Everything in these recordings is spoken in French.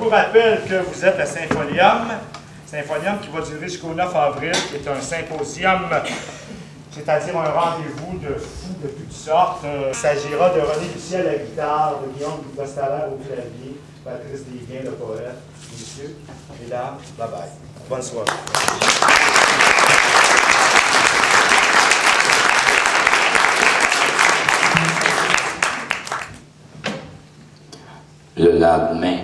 vous rappelle que vous êtes à Symphonium. Symphonium qui va durer jusqu'au 9 avril, qui est un symposium, c'est-à-dire un rendez-vous de fous de toutes sortes. Il s'agira de René Lucier à la guitare, de Guillaume Gostalaire au clavier, Patrice Desgain, le poète. Messieurs, mesdames, bye bye. Bonne soirée. Le lendemain,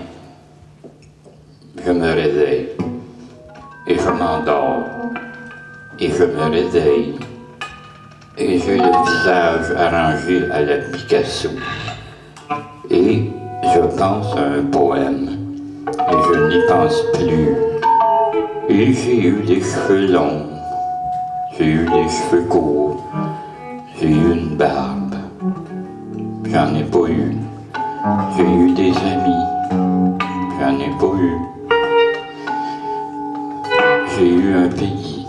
je me réveille et je m'endors et je me réveille et j'ai le visage arrangé à la Picasso et je pense à un poème et je n'y pense plus et j'ai eu des cheveux longs, j'ai eu des cheveux courts, j'ai eu une barbe, j'en ai pas eu. J'ai eu des amis, j'en ai pas eu. J'ai eu un pays,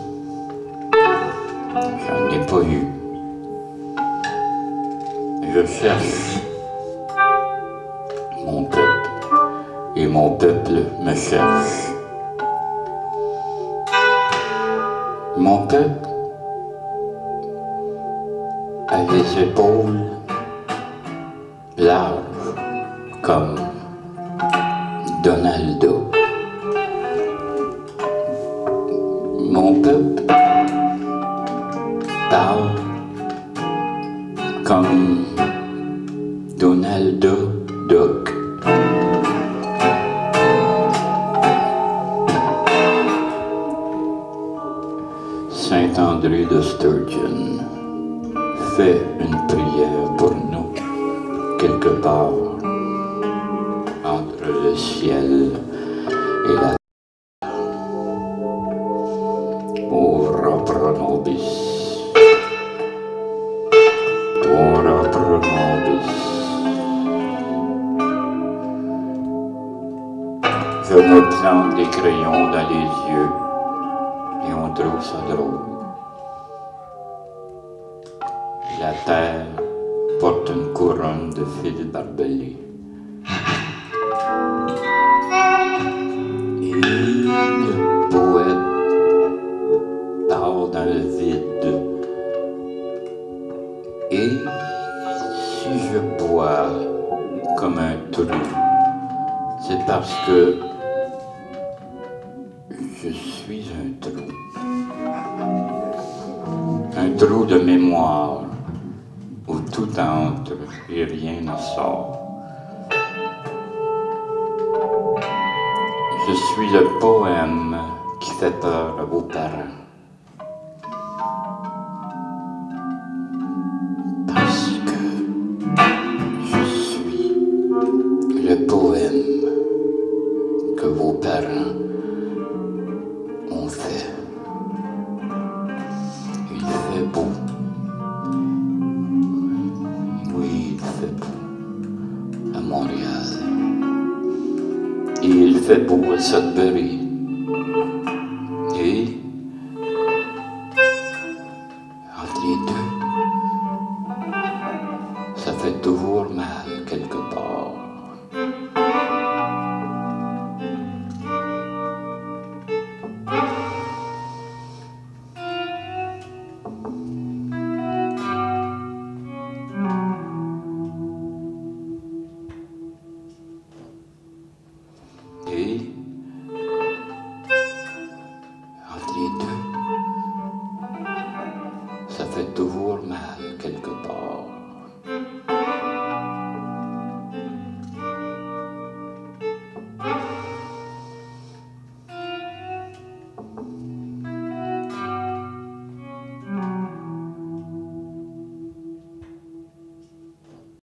j'en ai pas eu. Je cherche mon peuple et mon peuple me cherche. Mon peuple a les épaules larges comme Donaldo. Mon peuple parle comme Donaldo Duck. Saint-André de Sturgeon fait une prière pour nous quelque part entre le ciel et la terre. Ora pro nobis, ora pro nobis. Je me plante des crayons dans les yeux et on trouve ça drôle. La terre porte une couronne de fils barbelés. Et le poète parle dans le vide. Et si je bois comme un trou, c'est parce que je suis un trou. Un trou de mémoire où tout entre et rien ne sort. Je suis le poème qui fait peur à vos parents. Parce que je suis le poème que vos parents ont fait. Il fait beau. Oui, il fait beau à Montréal. Et il fait beau à Sudbury. Et entre les deux, ça fait toujours mal quelque part. Et entre les deux, ça fait toujours mal quelque part.